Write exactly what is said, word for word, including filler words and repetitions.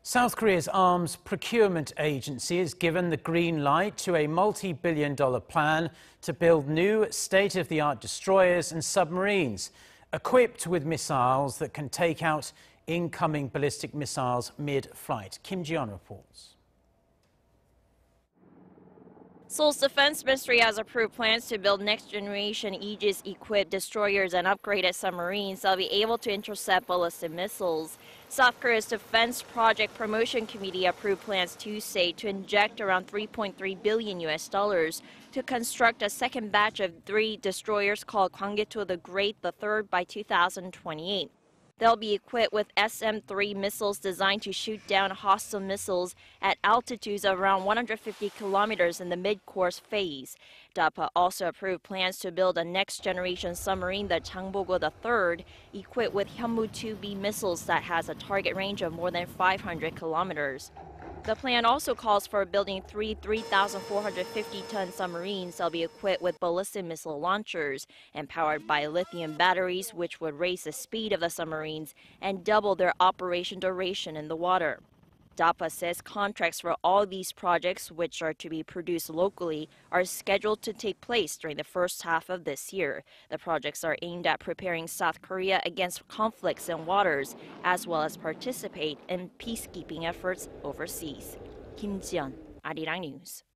South Korea's arms procurement agency has given the green light to a multi-billion dollar plan to build new state-of-the-art destroyers and submarines, equipped with missiles that can take out incoming ballistic missiles mid-flight. Kim Ji-yeon reports. Seoul's defense ministry has approved plans to build next-generation Aegis-equipped destroyers and upgraded submarines that will be able to intercept ballistic missiles. South Korea's Defense Project Promotion Committee approved plans Tuesday to inject around three point three billion U S dollars to construct a second batch of three destroyers called Gwanggaeto the Great, the third by two thousand twenty-eight. They'll be equipped with S M three missiles designed to shoot down hostile missiles at altitudes of around one hundred fifty kilometers in the mid-course phase. D A P A also approved plans to build a next-generation submarine, the Changbogo the third, equipped with Hyunmoo two B missiles that has a target range of more than five hundred kilometers. The plan also calls for building three three thousand four hundred fifty ton submarines that will be equipped with ballistic missile launchers and powered by lithium batteries, which would raise the speed of the submarines and double their operation duration in the water. D A P A says contracts for all these projects, which are to be produced locally, are scheduled to take place during the first half of this year. The projects are aimed at preparing South Korea against conflicts in waters, as well as participate in peacekeeping efforts overseas. Kim Ji-yeon, Arirang News.